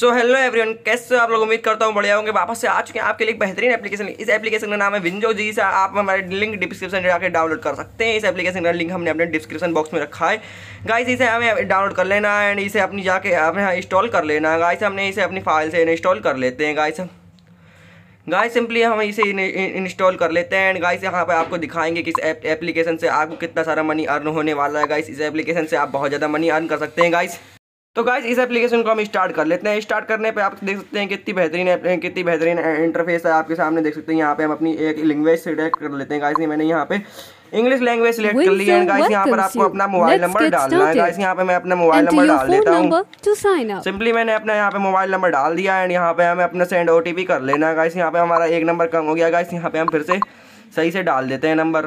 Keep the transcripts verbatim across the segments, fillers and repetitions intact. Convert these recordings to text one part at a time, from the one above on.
So hello everyone, कैसे हो आप लोग। उम्मीद करता हूँ बढ़िया होंगे। वापस से आ चुके हैं आपके लिए एक बेहतरीन एप्लीकेशन। इस एप्लीकेशन का नाम है विंजो जी। से आप हमारे लिंक डिस्क्रिप्शन में जाकर डाउनलोड कर सकते हैं। इस एप्लीकेशन का लिंक हमने अपने डिस्क्रिप्शन बॉक्स में रखा है गाइस। इसे हमें डाउनलोड कर लेना है एंड इसे अपनी जाके हमें इंस्टॉल कर लेना है गाइस। हमने इसे अपनी फाइल से इंस्टॉल कर लेते हैं गाइस। गाइस सिंपली हम इसे इंस्टॉल कर लेते हैं एंड गाइस यहाँ पे आपको दिखाएंगे कि इस एप्लीकेशन से आपको कितना सारा मनी अर्न होने वाला है गाइस। इस एप्लीकेशन से आप बहुत ज़्यादा मनी अर्न कर सकते हैं गाइस। तो गाइस इस एप्लीकेशन को हम स्टार्ट कर लेते हैं। स्टार्ट करने पे आप देख सकते हैं कितनी बेहतरीन कितनी बेहतरीन इंटरफेस है आपके सामने। देख सकते हैं यहाँ पे हम अपनी एक लैंग्वेज सिलेक्ट कर लेते हैं गाइस। मैंने यहाँ पे इंग्लिश लैंग्वेज सिलेक्ट कर ली है गाइस। यहाँ पर आपको अपना मोबाइल नंबर डालना है गाइस। यहाँ पे मैं अपना मोबाइल नंबर डाल देता हूँ। सिंपली मैंने अपना यहाँ पे मोबाइल नंबर डाल दिया एंड यहाँ पे हमें अपना सेंड ओटीपी कर लेना है गाइस। यहाँ पे हमारा एक नंबर कम हो गया गाइस। यहाँ पे हम फिर से सही से डाल देते हैं नंबर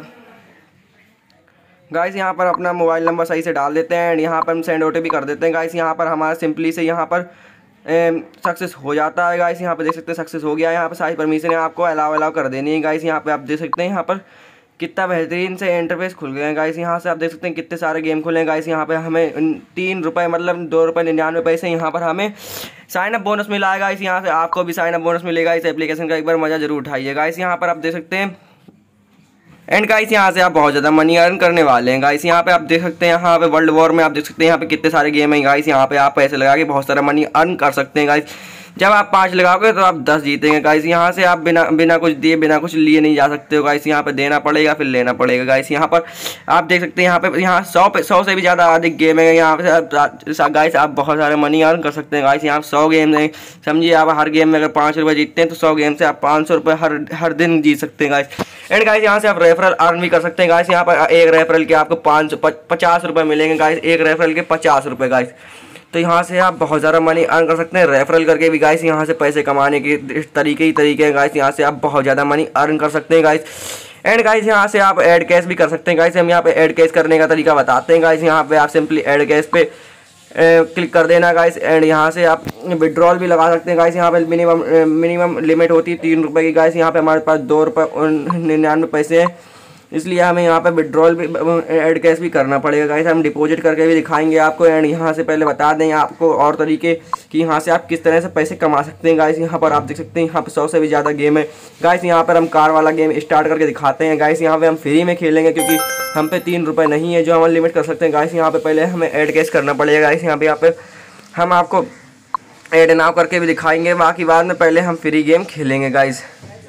गाइस। यहाँ पर अपना मोबाइल नंबर सही से डाल देते हैं एंड यहाँ पर हम सेंड ओटीपी कर देते हैं गाइस। यहाँ पर हमारा सिंपली से यहाँ पर सक्सेस हो जाता है गाइस। यहाँ पे देख सकते हैं सक्सेस हो गया। यहाँ पर सारी परमिशन आपको अलाउ अलाउ कर देनी है गाइस। यहाँ पे आप देख सकते हैं यहाँ पर कितना बेहतरीन से इंटरफेस खुल गए हैं गाइस। यहाँ से आप देख सकते हैं कितने सारे गेम खुले हैं गाइस। यहाँ पे हमें तीन रुपये मतलब दो रुपये निन्यानवे पैसे यहाँ पर हमें साइन अप बोनस मिला है गाइस। यहाँ से आपको भी साइन अप बोनस मिलेगा। इस एप्लीकेशन का एक बार मज़ा जरूर उठाइए गाइस। यहाँ पर आप देख सकते हैं एंड गाइस यहाँ से आप बहुत ज़्यादा मनी अर्न करने वाले हैं गाइस। यहाँ पे आप देख सकते हैं यहाँ पे वर्ल्ड वॉर में आप देख सकते हैं यहाँ पे कितने सारे गेम हैं गाइस। यहाँ पे आप पैसे लगा के बहुत सारा मनी अर्न कर सकते हैं गाइस। जब आप पाँच लगाओगे तो आप दस जीतेंगे गाइस। यहाँ से आप बिना बिना कुछ दिए बिना कुछ लिए नहीं जा सकते हो गाइस। यहाँ पे देना पड़ेगा फिर लेना पड़ेगा गाइस। यहाँ पर आप देख सकते हैं यहाँ पे यहाँ सौ पे सौ से भी ज़्यादा अधिक गेम है। यहाँ पे गाइस आप बहुत सारे मनी अर्न कर सकते हैं गाइस। यहाँ सौ गेम है, समझिए आप हर गेम में अगर पाँच रुपये जीतते हैं तो सौ गेम से आप पाँच सौ रुपये हर हर दिन जीत सकते हैं गाइस। एंड गाइस यहाँ से आप रेफरल अर्न भी कर सकते हैं गाइस। यहाँ पर एक रेफरल के आपको पाँच सौ पचास रुपये मिलेंगे गाइस। एक रेफरल के पचास रुपये गाइस। तो यहाँ से आप बहुत ज़्यादा मनी अर्न कर सकते हैं रेफरल करके भी गाइस। यहाँ से पैसे कमाने के तरीके ही तरीके हैं गाइस। यहाँ से आप बहुत ज़्यादा मनी अर्न कर सकते हैं गाइस। एंड गाइस यहाँ से आप ऐड कैश भी कर सकते हैं गाइस। हम यहाँ पे ऐड कैश करने का तरीका बताते हैं गाइस। यहाँ पे आप सिंपली ऐड कैश पे क्लिक कर देना गाइस एंड यहाँ से आप विड्रॉल भी लगा सकते हैं गाइस। यहाँ पे मिनिमम मिनिमम लिमिट होती है तीन रुपये की गाइस। यहाँ पे हमारे पास दो रुपये निन्यानवे पैसे हैं, इसलिए हमें यहाँ पे विड्रॉल भी ऐड कैश भी करना पड़ेगा गाइस। हम डिपॉजिट करके भी दिखाएंगे आपको एंड यहाँ से पहले बता दें आपको और तरीके कि यहाँ से आप किस तरह से पैसे कमा सकते हैं गाइस। यहाँ पर आप देख सकते हैं यहाँ पे सौ से भी ज़्यादा गेम है गाइस। यहाँ पर हम कार वाला गेम स्टार्ट करके दिखाते हैं गाइस। यहाँ पे हम फ्री में खेलेंगे क्योंकि हम पे तीन रुपये नहीं है जो हम लिमिट कर सकते हैं गाइस। यहाँ पे पहले हमें ऐड कैश करना पड़ेगा गाइस। यहाँ पे यहाँ पे हम आपको ऐड नाउ करके भी दिखाएंगे, बाकी बाद में पहले हम फ्री गेम खेलेंगे गाइस।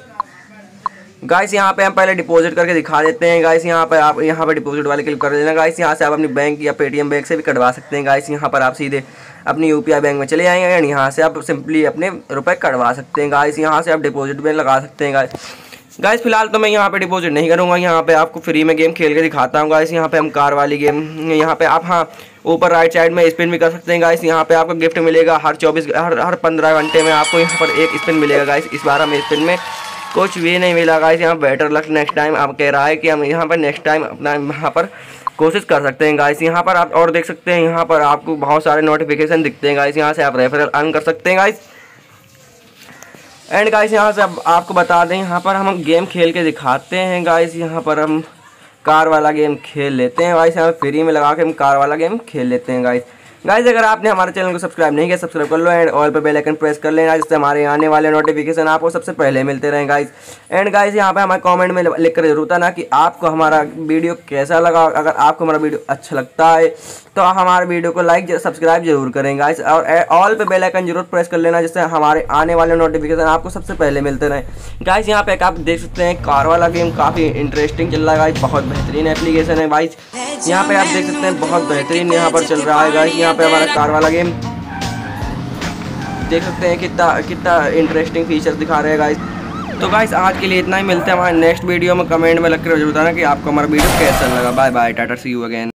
गाइस यहाँ पे हम पहले डिपॉजिट करके दिखा देते हैं गाइस। यहाँ पे आप यहाँ पे डिपॉजिट वाले क्लिक कर देना गाइस। यहाँ से आप अपनी बैंक या पेटीएम बैंक से भी कटवा सकते हैं गाइस। यहाँ पर आप सीधे अपनी यूपीआई बैंक में चले आएंगे एंड यहाँ से आप सिंपली अपने रुपए कटवा सकते हैं गाइस। यहाँ से आप डिपॉजिट में लगा सकते हैं गाइस। गाइस फिलहाल तो मैं यहाँ पे डिपॉजिट नहीं करूँगा। यहाँ पे आपको फ्री में गेम खेल के दिखाता हूँ गाइस। यहाँ पे हम कार वाली गेम, यहाँ पे आप हाँ ऊपर राइट साइड में स्पिन भी कर सकते हैं गाइस। यहाँ पे आपको गिफ्ट मिलेगा हर चौबीस हर हर पंद्रह घंटे में आपको यहाँ पर एक स्पिन मिलेगा गाइस। इस बार हमें स्पिन में कुछ भी नहीं मिला गाइस। यहाँ बेटर लक नेक्स्ट टाइम आप कह रहा है कि हम यहाँ पर नेक्स्ट टाइम अपना यहाँ पर कोशिश कर सकते हैं गाइस। यहाँ पर आप और देख सकते हैं यहाँ पर आपको बहुत सारे नोटिफिकेशन दिखते हैं गाइस। यहाँ से आप रेफरल अर्न कर सकते हैं गाइस। एंड गाइस यहाँ से अब आपको बता दें यहाँ पर हम गेम खेल के दिखाते हैं गाइस। यहाँ पर हम कार वाला गेम खेल लेते हैं गाइस। यहाँ फ्री में लगा के हम कार वाला गेम खेल लेते हैं गाइस। गाइस अगर आपने हमारे चैनल को सब्सक्राइब नहीं किया सब्सक्राइब कर लो एंड ऑल पे बेल आइकन प्रेस कर लेना जिससे हमारे आने वाले नोटिफिकेशन आपको सबसे पहले मिलते रहें गाइस। एंड गाइस यहाँ पे हमारे कमेंट में लिख कर जरूर था ना कि आपको हमारा वीडियो कैसा लगा। अगर आपको हमारा वीडियो अच्छा लगता है तो हमारे वीडियो को लाइक सब्सक्राइब जरूर करें गाइस और ऑल पे बेल आइकन जरूर प्रेस कर लेना जिससे हमारे आने वाले नोटिफिकेशन आपको सबसे पहले मिलते रहें गाइस। यहाँ पे आप देख सकते हैं कार वाला गेम काफ़ी इंटरेस्टिंग चल रहा है गाइस। बहुत बेहतरीन एप्लीकेशन है गाइस। यहाँ पे आप देख सकते हैं बहुत बेहतरीन यहाँ पर चल रहा है गाइस। यहाँ पे हमारा कार वाला गेम देख सकते हैं कितना कितना इंटरेस्टिंग फीचर दिखा रहे हैं गाइस। तो गाइस आज के लिए इतना ही, मिलते हैं हमारे नेक्स्ट वीडियो में। कमेंट में लग कर जरूर बताना कि आपको हमारा वीडियो कैसा लगा। बाय बाय, टाटा, सी यू अगेन।